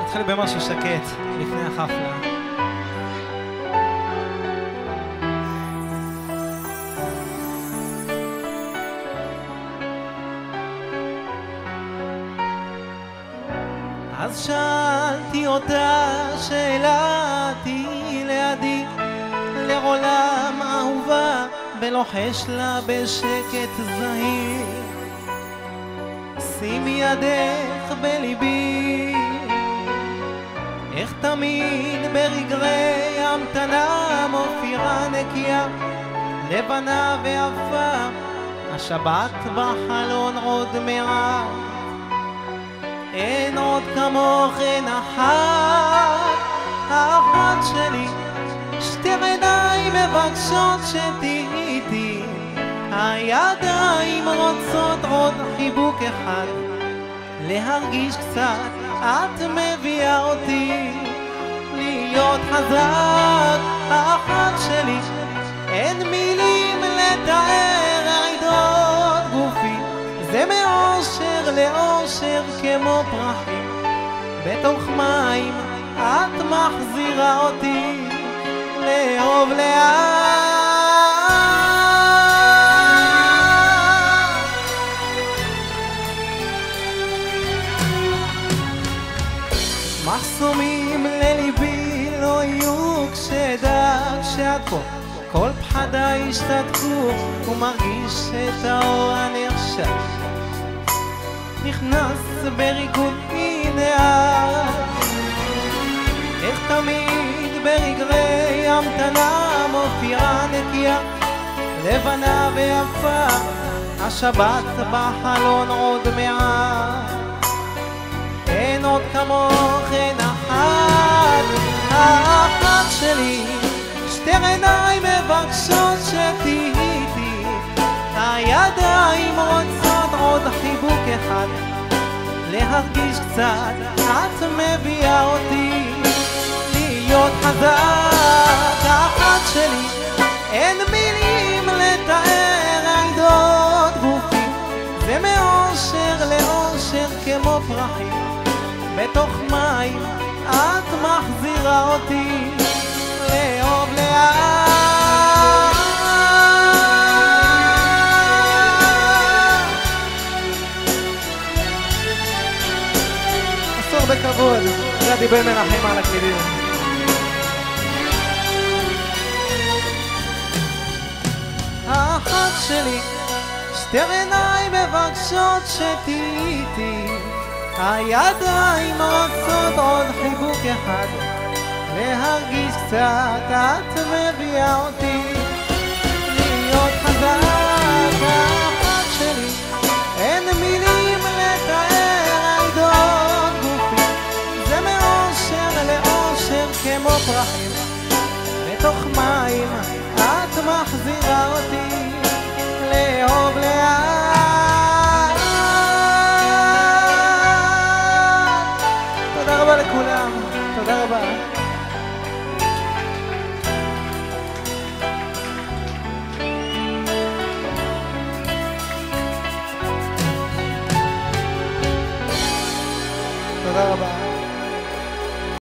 נתחיל במשהו שקט לפני החפלה. אז שאלתי אותה שאלתי לידי, לעולם אהובה, ולוחש לה בשקט זהיר, שימי ידך בליבי. איך תמיד ברגרי המתנה מופיעה נקייה, לבנה ויפה, השבת בחלון עוד מעט. אין עוד כמוכן אחת, האחת שלי, שתי עיניים מבקשות שתהייתי, הידיים רוצות עוד חיבוק אחד, להרגיש קצת, את מביאה אותי להיות חזק. האחת שלי, אין מילים לתאר רעידות גופי, זה מאושר לאושר כמו פרחים בתוך מים, את מחזירה אותי לאהוב לאט. מחסומים לליבי לא יהיו כשאדע שאת פה, כל פחדיי השתתקו ומרגיש את האור הנחשך נכנס בריקוד. הנה את, איך תמיד ברגרי המתנה מופיעה נקייה, לבנה ויפה, השבת בחלון עוד מעט. אין עוד כמוכן אחת, האחת שלי, שתי עיניים מבקשות שתהייתי, הידיים רוצות עוד חיבוק אחד, להרגיש קצת, את מביאה אותי להיות חזק. האחת שלי, אין מילים לתאר רעידות גופי, זה מאושר לאושר כמו פרחים בתוך מים, את מחזירה אותי לאהוב לאט. עשור בכבוד, גדי בן מנחם על הקלידים. האחת שלי, שתי עיניים מבקשות שתהייתי, הידיים רוצות עוד חיבוק אחד, להרגיש קצת, את מביאה אותי